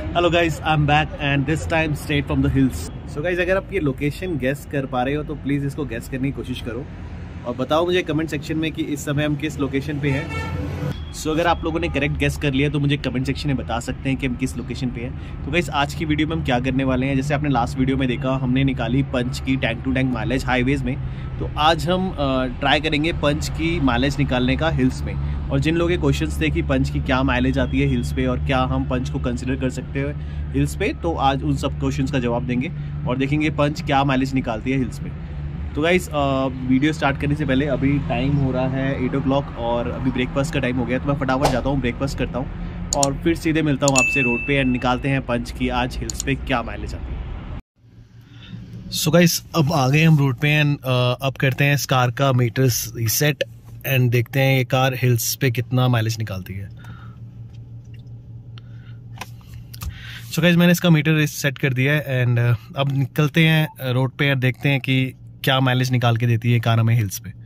Hello guys, I am back and this time straight from the hills. So guys, अगर आप ये location guess कर पा रहे हो तो प्लीज़ इसको गेस करने की कोशिश करो और बताओ मुझे कमेंट सेक्शन में कि इस समय हम किस लोकेशन पे हैं। सो अगर आप लोगों ने करेक्ट गेस कर लिया तो मुझे कमेंट सेक्शन में बता सकते हैं कि हम किस लोकेशन पे हैं। तो गाइस, आज की वीडियो में हम क्या करने वाले हैं, जैसे आपने लास्ट वीडियो में देखा हमने निकाली पंच की tank to tank mileage highways में, तो आज हम ट्राई करेंगे पंच की माइलेज निकालने का हिल्स में। और जिन लोगों के क्वेश्चंस थे कि पंच की क्या माइलेज आती है हिल्स पे और क्या हम पंच को कंसिडर कर सकते हैं हिल्स पे, तो आज उन सब क्वेश्चंस का जवाब देंगे और देखेंगे पंच क्या माइलेज निकालती है हिल्स पे। तो गाइस, वीडियो स्टार्ट करने से पहले अभी टाइम हो रहा है 8 o'clock और अभी ब्रेकफास्ट का टाइम हो गया, तो मैं फटाफट जाता हूँ, ब्रेकफास्ट करता हूँ और फिर सीधे मिलता हूँ आपसे रोड पे एंड निकालते हैं पंच की आज हिल्स पे क्या माइलेज आती है। सो गाइस, अब आ गए हम रोड पे एंड अब करते हैं इस कार का मीटर्स रीसेट एंड देखते हैं ये कार हिल्स पे कितना माइलेज निकालती है। सो गाइस, मैंने इसका मीटर सेट कर दिया है एंड अब निकलते हैं रोड पे और देखते हैं कि क्या माइलेज निकाल के देती है कार हमें हिल्स पे।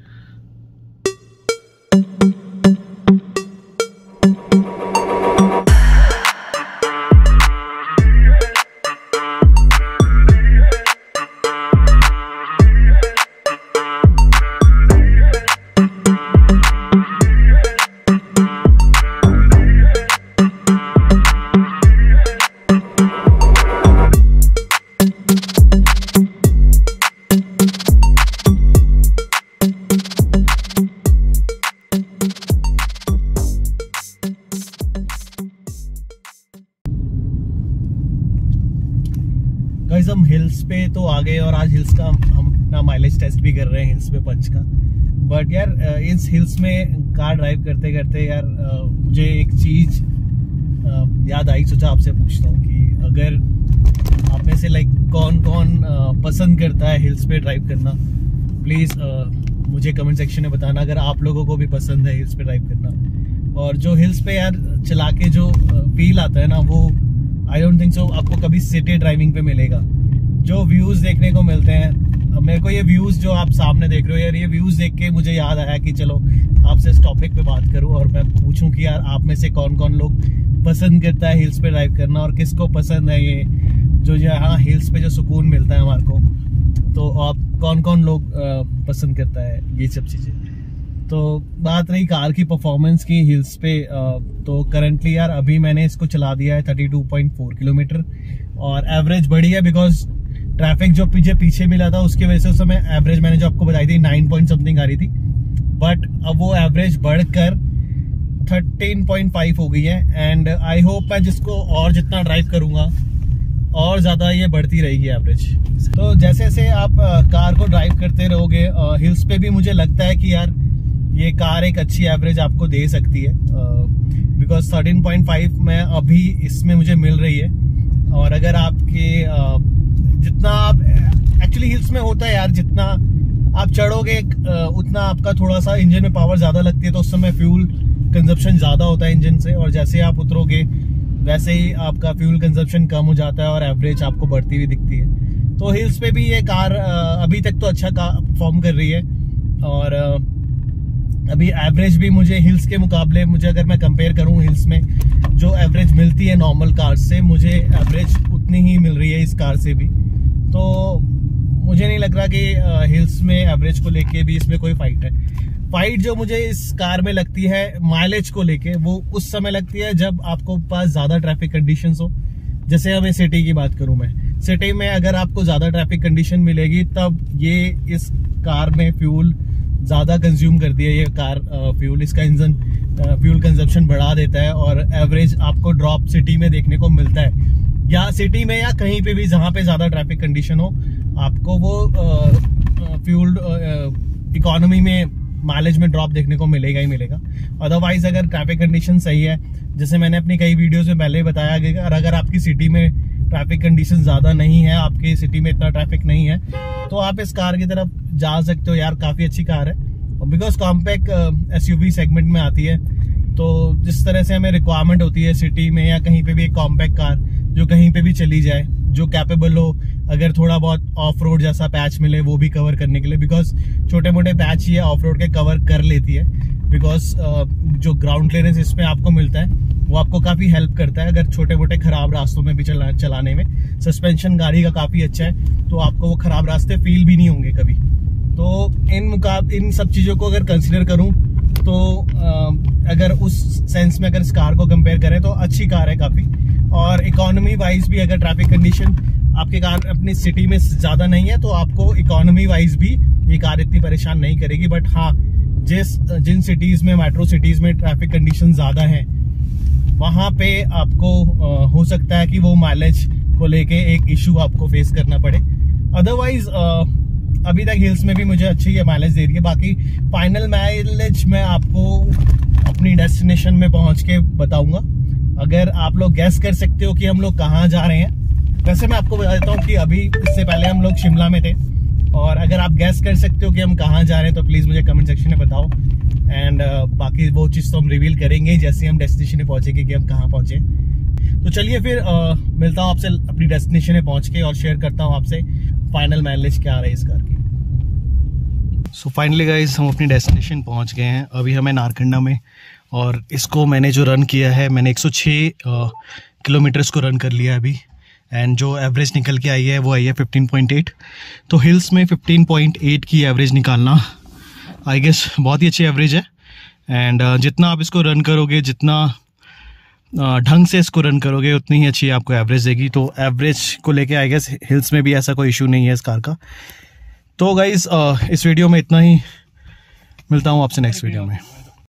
गाइस, हम हिल्स पे तो आ गए और आज हिल्स का हम अपना माइलेज टेस्ट भी कर रहे हैं हिल्स पे पंच का। बट यार, इस हिल्स में कार ड्राइव करते करते यार मुझे एक चीज याद आई, सोचा आपसे पूछता हूँ कि अगर आप में से कौन कौन पसंद करता है हिल्स पे ड्राइव करना, प्लीज मुझे कमेंट सेक्शन में बताना अगर आप लोगों को भी पसंद है हिल्स पे ड्राइव करना। और जो हिल्स पे यार चला के जो फील आता है ना, वो आई डोंट थिंक सो आपको कभी सिटी ड्राइविंग पे मिलेगा। जो व्यूज देखने को मिलते हैं, मेरे को ये व्यूज जो आप सामने देख रहे हो यार, ये व्यूज देख के मुझे याद आया कि चलो आपसे इस टॉपिक पे बात करूं और मैं पूछूं कि यार आप में से कौन कौन लोग पसंद करता है हिल्स पे ड्राइव करना और किसको पसंद है ये जो यहाँ हिल्स पे जो सुकून मिलता है हमारे को, तो आप कौन कौन लोग पसंद करता है ये सब चीजें। तो बात रही कार की परफॉर्मेंस की हिल्स पे, तो करंटली यार अभी मैंने इसको चला दिया है 32.4 किलोमीटर और एवरेज बढ़ी है बिकॉज ट्रैफिक जो पीछे मिला था उसकी वजह से उस समय एवरेज मैंने जो आपको बताई थी 9 पॉइंट समथिंग आ रही थी, बट अब वो एवरेज बढ़कर 13.5 हो गई है एंड आई होप मैं जिसको और जितना ड्राइव करूंगा और ज्यादा ये बढ़ती रहेगी एवरेज। तो जैसे जैसे आप कार को ड्राइव करते रहोगे हिल्स पे भी मुझे लगता है कि यार ये कार एक अच्छी एवरेज आपको दे सकती है बिकॉज 13.5 में अभी इसमें मुझे मिल रही है। और अगर आपके जितना आप एक्चुअली हिल्स में होता है यार, जितना आप चढ़ोगे उतना आपका थोड़ा सा इंजन में पावर ज्यादा लगती है, तो उस समय फ्यूल कंजप्शन ज्यादा होता है इंजन से, और जैसे आप उतरोगे वैसे ही आपका फ्यूल कंजप्शन कम हो जाता है और एवरेज आपको बढ़ती हुई दिखती है। तो हिल्स पे भी ये कार अभी तक तो अच्छा परफॉर्म कर रही है और अभी एवरेज भी मुझे हिल्स के मुकाबले, मुझे अगर मैं कंपेयर करूं हिल्स में जो एवरेज मिलती है नॉर्मल कार से, मुझे एवरेज उतनी ही मिल रही है इस कार से भी। तो मुझे नहीं लग रहा कि हिल्स में एवरेज को लेके भी इसमें कोई फाइट है। फाइट जो मुझे इस कार में लगती है माइलेज को लेके, वो उस समय लगती है जब आपको पास ज्यादा ट्रैफिक कंडीशंस हो। जैसे अब सिटी की बात करूं मैं, सिटी में अगर आपको ज्यादा ट्रैफिक कंडीशन मिलेगी तब ये इस कार में फ्यूल ज्यादा कंज्यूम करती है ये कार फ्यूल, इसका इंजन फ्यूल कंजप्शन बढ़ा देता है और एवरेज आपको ड्रॉप सिटी में देखने को मिलता है। या सिटी में या कहीं पे भी जहां पे ज्यादा ट्रैफिक कंडीशन हो, आपको वो फ्यूल इकोनॉमी में माइलेज में ड्रॉप देखने को मिलेगा ही मिलेगा। अदरवाइज अगर ट्रैफिक कंडीशन सही है, जैसे मैंने अपनी कई वीडियोस में पहले बताया गया, अगर आपकी सिटी में ट्रैफिक कंडीशन ज्यादा नहीं है, आपकी सिटी में इतना ट्रैफिक नहीं है, तो आप इस कार की तरफ जा सकते हो यार। काफी अच्छी कार है बिकॉज कॉम्पैक्ट एसयूवी सेगमेंट में आती है, तो जिस तरह से हमें रिक्वायरमेंट होती है सिटी में या कहीं पे भी एक कॉम्पैक्ट कार जो कहीं पे भी चली जाए, जो कैपेबल हो, अगर थोड़ा बहुत ऑफ रोड जैसा पैच मिले वो भी कवर करने के लिए, बिकॉज छोटे मोटे पैच ये ऑफ रोड के कवर कर लेती है, बिकॉज जो ग्राउंड क्लियरेंस इसमें आपको मिलता है वो आपको काफी हेल्प करता है अगर छोटे मोटे खराब रास्तों में भी चलाने में। सस्पेंशन गाड़ी का काफी अच्छा है, तो आपको वो खराब रास्ते फील भी नहीं होंगे कभी। तो इन सब चीजों को अगर कंसिडर करूं तो अगर उस सेंस में अगर इस कार को कंपेयर करें तो अच्छी कार है काफी। और इकोनॉमी वाइज भी अगर ट्रैफिक कंडीशन आपके कार अपनी सिटी में ज्यादा नहीं है तो आपको इकोनॉमी वाइज भी ये कार इतनी परेशान नहीं करेगी। बट हाँ, जिन सिटीज में, मेट्रो सिटीज में ट्रैफिक कंडीशन ज्यादा है, वहां पे आपको हो सकता है कि वो माइलेज को लेके एक इशू आपको फेस करना पड़े। अदरवाइज अभी तक हिल्स में भी मुझे अच्छी माइलेज दे रही है। बाकी फाइनल माइलेज मैं आपको अपनी डेस्टिनेशन में पहुंच के बताऊंगा। अगर आप लोग गैस कर सकते हो कि हम लोग कहाँ जा रहे हैं, वैसे मैं आपको बता देता हूँ कि अभी इससे पहले हम लोग शिमला में थे, और अगर आप गैस कर सकते हो कि हम कहाँ जा रहे हैं तो प्लीज मुझे कमेंट सेक्शन में बताओ। एंड बाकी वो चीज तो हम रिवील करेंगे जैसे हम डेस्टिनेशन पे पहुंचेंगे कि हम कहाँ पहुंचे। तो चलिए फिर मिलता हूँ आपसे अपनी डेस्टिनेशन में पहुंच के और शेयर करता हूँ आपसे फाइनल माइलेज क्या आ रहा है इस कार की। सो फाइनली गाइस, हम अपनी डेस्टिनेशन पहुंच गए हैं। अभी हमें नारकंडा में, और इसको मैंने जो रन किया है, मैंने 106 किलोमीटर्स को रन कर लिया है अभी। एंड जो एवरेज निकल के आई है वो आई है 15.8। तो हिल्स में 15.8 की एवरेज निकालना आई गेस बहुत ही अच्छी एवरेज है। एंड जितना आप इसको रन करोगे, जितना ढंग से इसको रन करोगे, उतनी ही अच्छी आपको एवरेज देगी। तो एवरेज को लेके आई गेस हिल्स में भी ऐसा कोई इशू नहीं है इस कार का। तो गाइज इस वीडियो में इतना ही, मिलता हूँ आपसे नेक्स्ट वीडियो में।